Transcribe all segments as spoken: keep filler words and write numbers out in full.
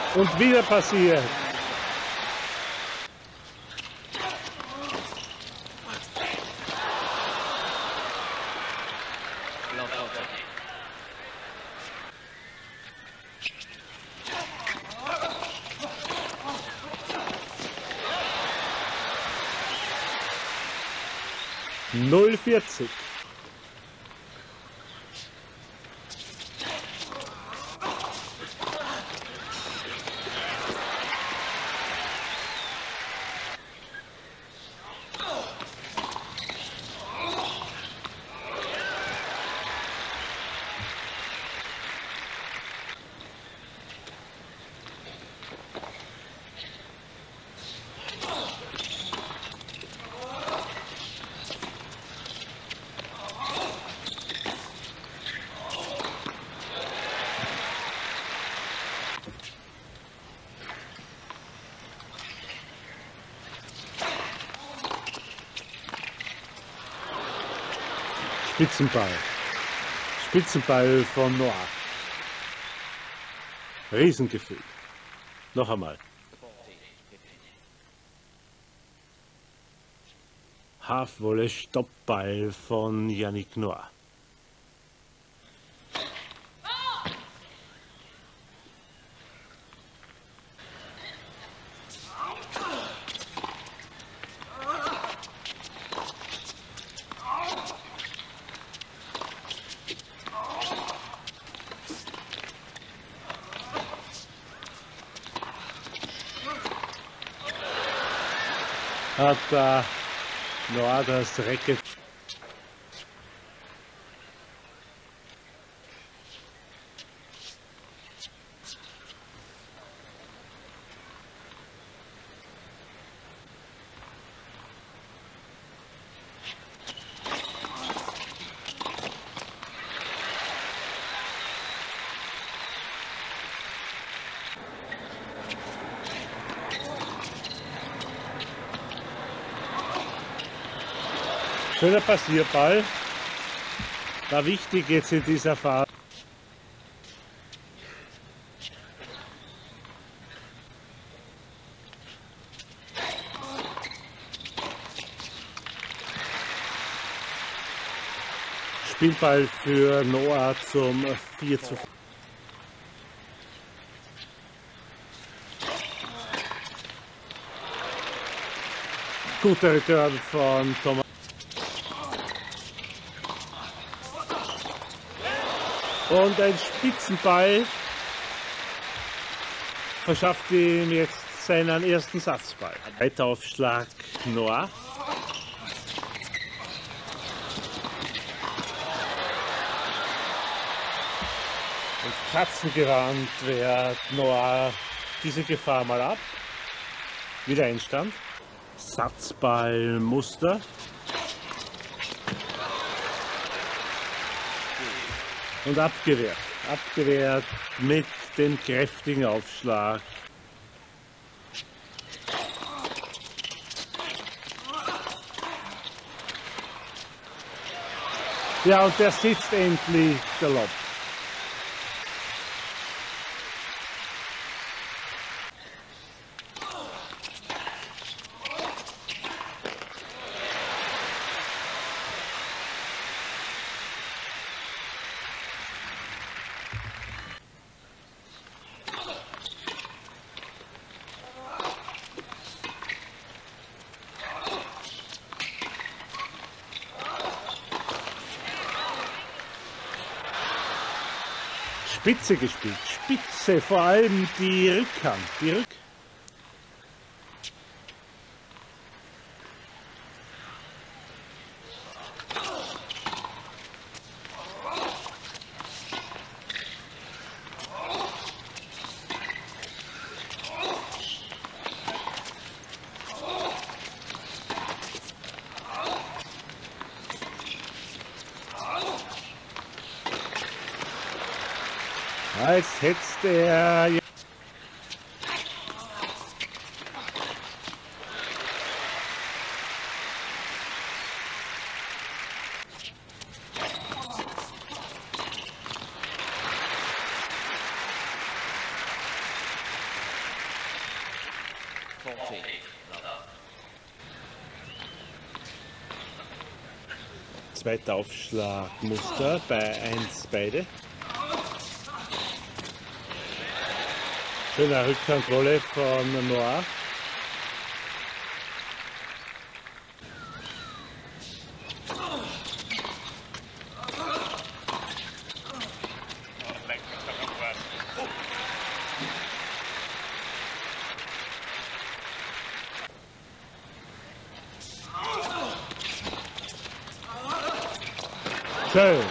Und wieder passiert. null vierzig. Spitzenball. Spitzenball von Noah. Riesengefühl. Noch einmal. Halfvolley Stoppball von Yannick Noah. Hat da Noah das Racket. Schöner Passierball, war wichtig jetzt in dieser Phase. Spielball für Noah zum vier zu fünf. Guter Return von Thomas. Und ein Spitzenball verschafft ihm jetzt seinen ersten Satzball. Weiter Aufschlag Noah. Und katzengewandt wehrt Noah diese Gefahr mal ab. Wieder Endstand. Satzballmuster. Und abgewehrt, abgewehrt mit dem kräftigen Aufschlag. Ja, und der sitzt endlich, der Lob. Spitze gespielt, Spitze, vor allem die Rückhand, die Rück als hätte er Zweiter Aufschlag Muster bei eins beide. Schöne Rückhandrolle von Noah. Schön.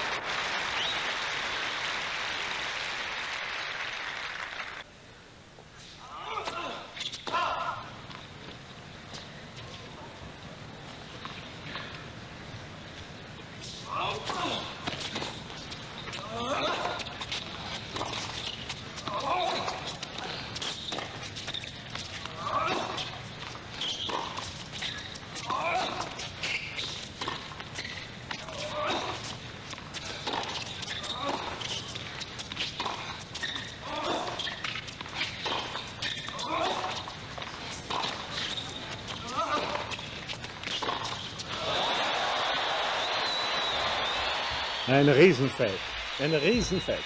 Ein Riesenfeld, ein Riesenfeld.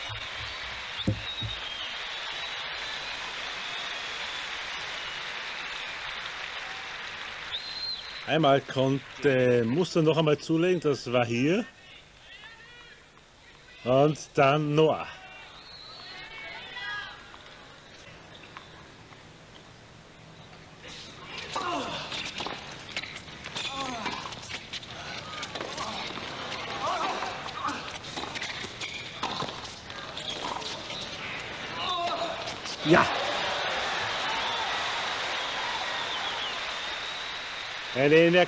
Einmal konnte Muster noch einmal zulegen, das war hier. Und dann Noah. Ja. Eine Ener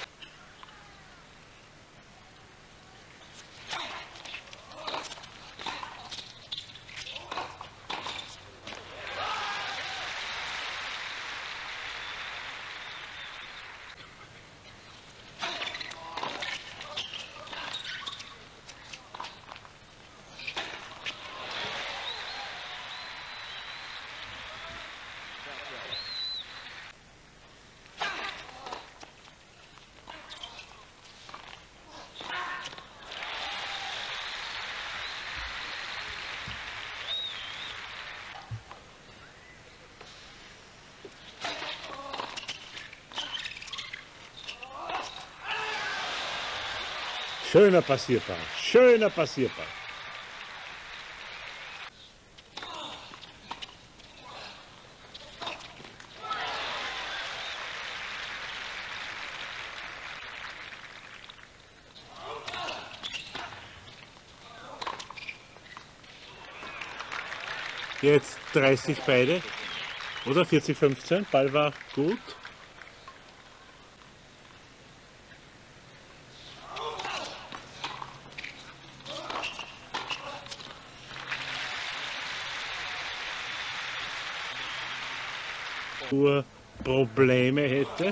Schöner Passierball, schöner Passierball. Jetzt dreißig beide oder vierzig fünfzehn, Ball war gut. Nur Probleme hätte.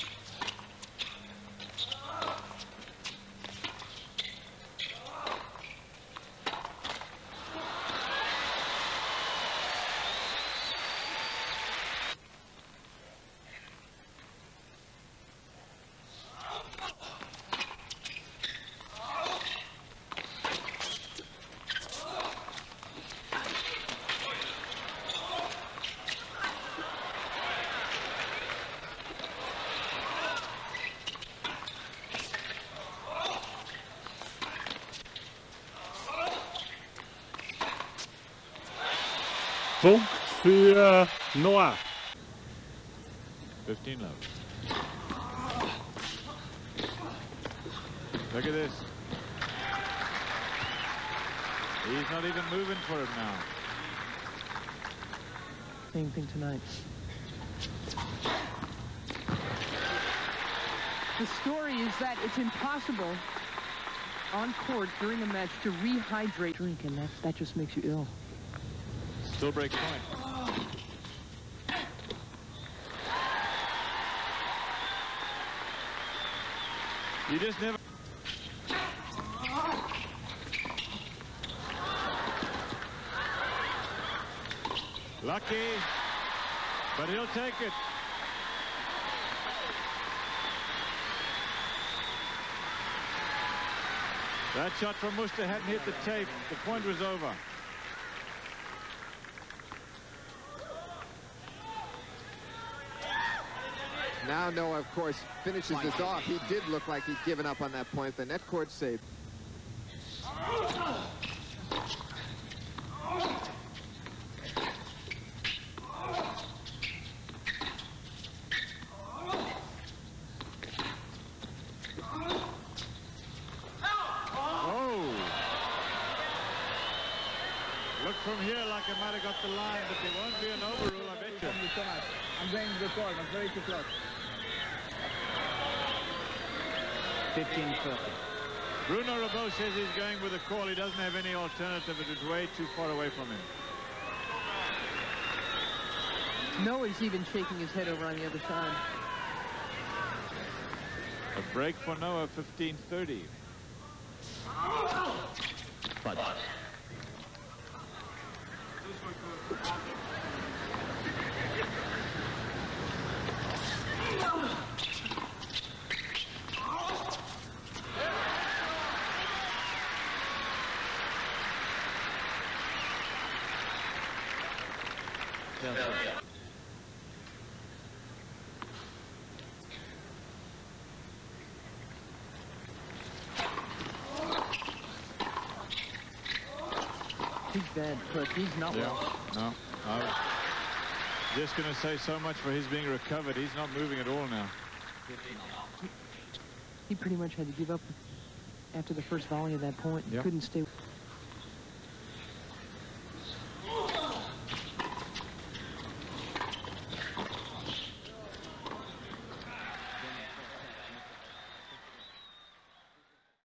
Punkt für Noah. fifteen love. Look at this. He's not even moving for it now. Same thing tonight. The story is that it's impossible on court during a match to rehydrate. Drink, and that, that just makes you ill. Still breaks point. You just never... Lucky, but he'll take it. That shot from Muster hadn't hit the tape. The point was over. Now Noah, of course, finishes this off. He did look like he'd given up on that point. The net court save. Look from here like I might have got the line, but there won't be an overrule, I bet you. Thank you so much. I'm going to the court. I'm very too close. fifteen thirty. Bruno Ribot says he's going with a call. He doesn't have any alternative. It is way too far away from him. Noah's even shaking his head over on the other side. A break for Noah, fifteen thirty. Fudge. He's bad, but he's not Yeah, well. no. I was just going to say so much for his being recovered. He's not moving at all now. He pretty much had to give up after the first volley of that point. He Yep. couldn't stay.